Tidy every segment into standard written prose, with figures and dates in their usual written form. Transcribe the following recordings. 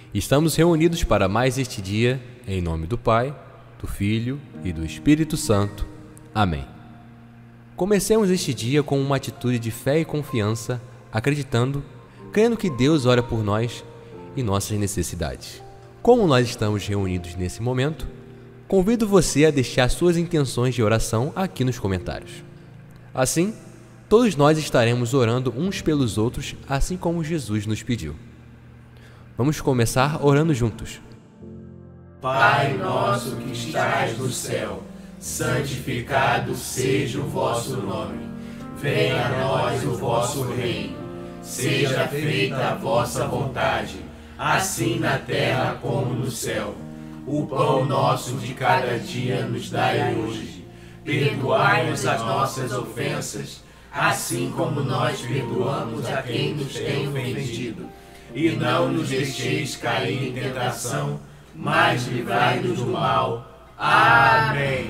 Estamos reunidos para mais este dia, em nome do Pai, do Filho e do Espírito Santo. Amém. Comecemos este dia com uma atitude de fé e confiança, acreditando, crendo que Deus ora por nós e nossas necessidades. Como nós estamos reunidos nesse momento, convido você a deixar suas intenções de oração aqui nos comentários. Assim, todos nós estaremos orando uns pelos outros, assim como Jesus nos pediu. Vamos começar orando juntos. Pai nosso que estás no céu, santificado seja o vosso nome. Venha a nós o vosso reino. Seja feita a vossa vontade, assim na terra como no céu. O pão nosso de cada dia nos dai hoje. Perdoai-nos as nossas ofensas, assim como nós perdoamos a quem nos tem ofendido. E não nos deixeis cair em tentação, mas livrai-nos do mal. Amém.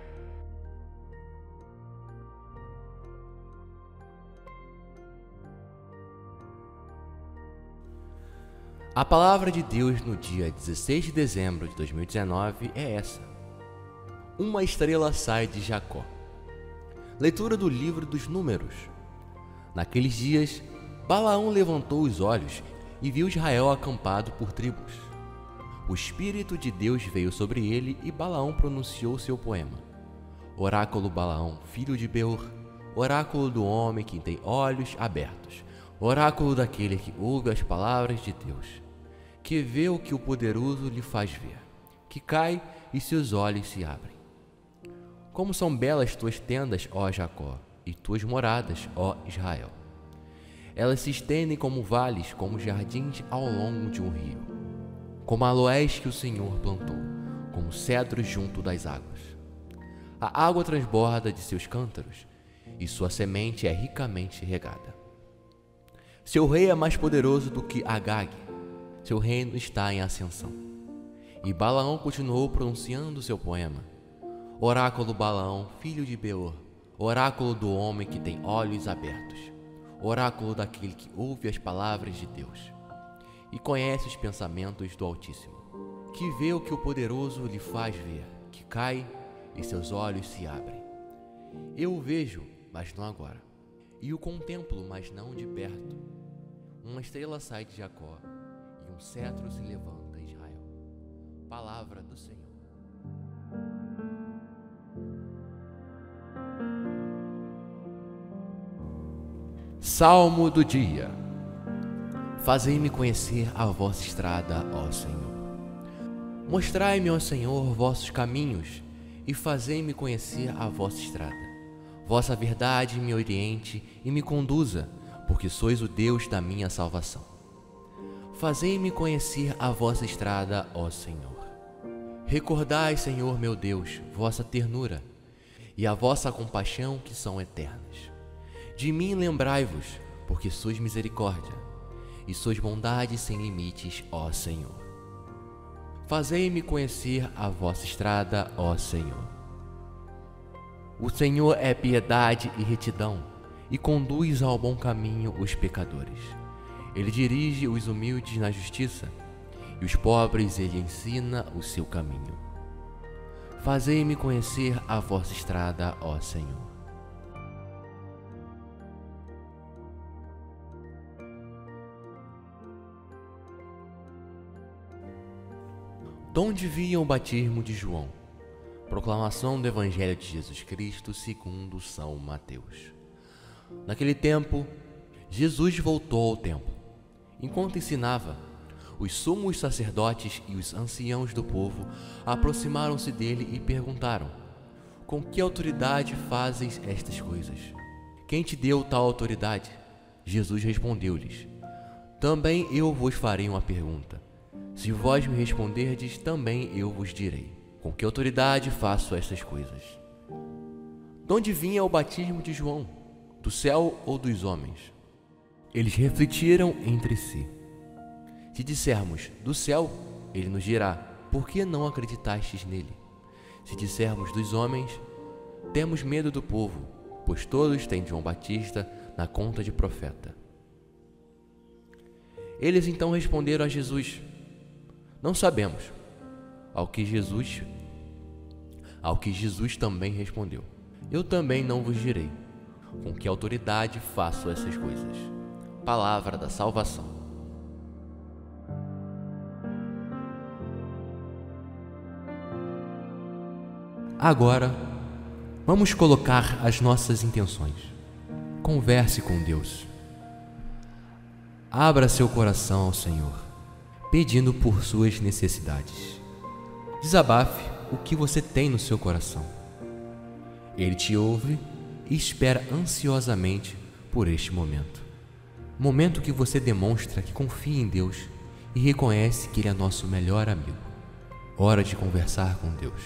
A palavra de Deus no dia 16 de dezembro de 2019 é essa: uma estrela sai de Jacó. Leitura do livro dos Números. Naqueles dias, Balaão levantou os olhos e viu Israel acampado por tribos. O Espírito de Deus veio sobre ele e Balaão pronunciou seu poema. Oráculo Balaão, filho de Beor, oráculo do homem que tem olhos abertos, oráculo daquele que ouve as palavras de Deus, que vê o que o poderoso lhe faz ver, que cai e seus olhos se abrem. Como são belas tuas tendas, ó Jacó, e tuas moradas, ó Israel. Elas se estendem como vales, como jardins ao longo de um rio, como aloés que o Senhor plantou, como cedros junto das águas. A água transborda de seus cântaros, e sua semente é ricamente regada. Seu rei é mais poderoso do que Agag, seu reino está em ascensão. E Balaão continuou pronunciando seu poema. Oráculo Balaão, filho de Beor, oráculo do homem que tem olhos abertos, oráculo daquele que ouve as palavras de Deus e conhece os pensamentos do Altíssimo, que vê o que o poderoso lhe faz ver, que cai e seus olhos se abrem. Eu o vejo, mas não agora, e o contemplo, mas não de perto. Uma estrela sai de Jacó e um cetro se levanta em Israel. Palavra do Senhor. Salmo do dia. Fazei-me conhecer a vossa estrada, ó Senhor. Mostrai-me, ó Senhor, vossos caminhos e fazei-me conhecer a vossa estrada. Vossa verdade me oriente e me conduza, porque sois o Deus da minha salvação. Fazei-me conhecer a vossa estrada, ó Senhor. Recordai, Senhor meu Deus, vossa ternura e a vossa compaixão que são eternas. De mim lembrai-vos, porque sois misericórdia, e sois bondade sem limites, ó Senhor. Fazei-me conhecer a vossa estrada, ó Senhor. O Senhor é piedade e retidão, e conduz ao bom caminho os pecadores. Ele dirige os humildes na justiça, e os pobres ele ensina o seu caminho. Fazei-me conhecer a vossa estrada, ó Senhor. Donde viam o batismo de João? Proclamação do Evangelho de Jesus Cristo segundo São Mateus. Naquele tempo, Jesus voltou ao templo. Enquanto ensinava, os sumos sacerdotes e os anciãos do povo aproximaram-se dele e perguntaram: com que autoridade fazes estas coisas? Quem te deu tal autoridade? Jesus respondeu-lhes: também eu vos farei uma pergunta. Se vós me responderdes, também eu vos direi: com que autoridade faço estas coisas? De onde vinha o batismo de João? Do céu ou dos homens? Eles refletiram entre si. Se dissermos do céu, ele nos dirá: por que não acreditastes nele? Se dissermos dos homens, temos medo do povo, pois todos têm João Batista na conta de profeta. Eles então responderam a Jesus: Não sabemos. Ao que Jesus também respondeu: Eu também não vos direi com que autoridade faço essas coisas. Palavra da salvação. Agora, vamos colocar as nossas intenções. Converse com Deus. Abra seu coração ao Senhor, pedindo por suas necessidades. Desabafe o que você tem no seu coração. Ele te ouve e espera ansiosamente por este momento. Momento que você demonstra que confia em Deus e reconhece que Ele é nosso melhor amigo. Hora de conversar com Deus.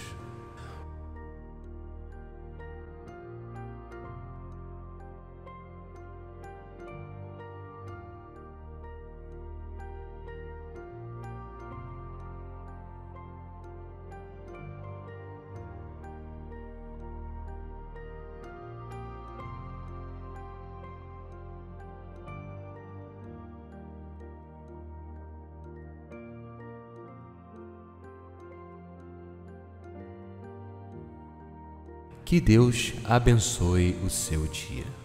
Que Deus abençoe o seu dia.